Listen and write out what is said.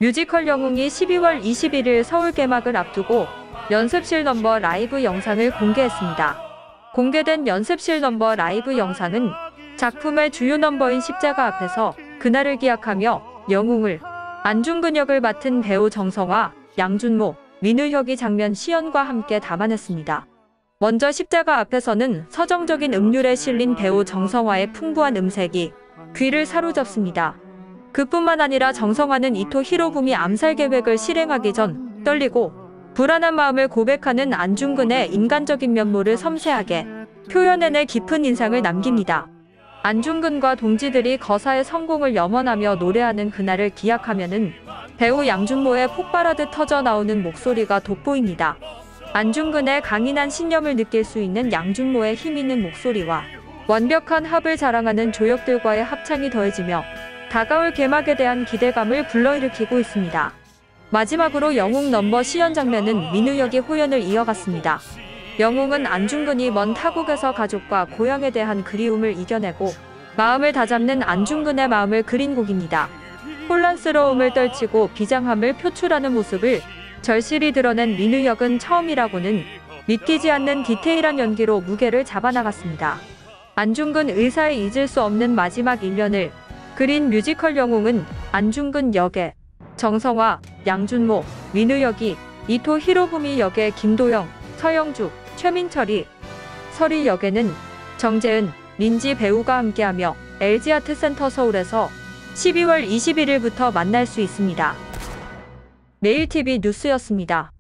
뮤지컬 영웅이 12월 21일 서울 개막을 앞두고 연습실 넘버 라이브 영상을 공개했습니다. 공개된 연습실 넘버 라이브 영상은 작품의 주요 넘버인 십자가 앞에서 그날을 기약하며 영웅을, 안중근 역을 맡은 배우 정성화, 양준모, 민우혁이 장면 시연과 함께 담아냈습니다. 먼저 십자가 앞에서는 서정적인 음률에 실린 배우 정성화의 풍부한 음색이 귀를 사로잡습니다. 그뿐만 아니라 정성화는 이토 히로부미 암살 계획을 실행하기 전 떨리고 불안한 마음을 고백하는 안중근의 인간적인 면모를 섬세하게 표현해내 깊은 인상을 남깁니다. 안중근과 동지들이 거사의 성공을 염원하며 노래하는 그날을 기약하면은 배우 양준모의 폭발하듯 터져 나오는 목소리가 돋보입니다. 안중근의 강인한 신념을 느낄 수 있는 양준모의 힘있는 목소리와 완벽한 합을 자랑하는 조역들과의 합창이 더해지며 다가올 개막에 대한 기대감을 불러일으키고 있습니다. 마지막으로 영웅 넘버 시연 장면은 민우혁이 호연을 이어갔습니다. 영웅은 안중근이 먼 타국에서 가족과 고향에 대한 그리움을 이겨내고 마음을 다잡는 안중근의 마음을 그린 곡입니다. 혼란스러움을 떨치고 비장함을 표출하는 모습을 절실히 드러낸 민우혁은 처음이라고는 믿기지 않는 디테일한 연기로 무게를 잡아나갔습니다. 안중근 의사의 잊을 수 없는 마지막 1년을 그린 뮤지컬 영웅은 안중근 역에 정성화, 양준모, 민우혁이, 이토 히로부미 역에 김도영, 서영주, 최민철이, 설희 역에는 정재은, 민지 배우가 함께하며 LG아트센터 서울에서 12월 21일부터 만날 수 있습니다. 매일TV 뉴스였습니다.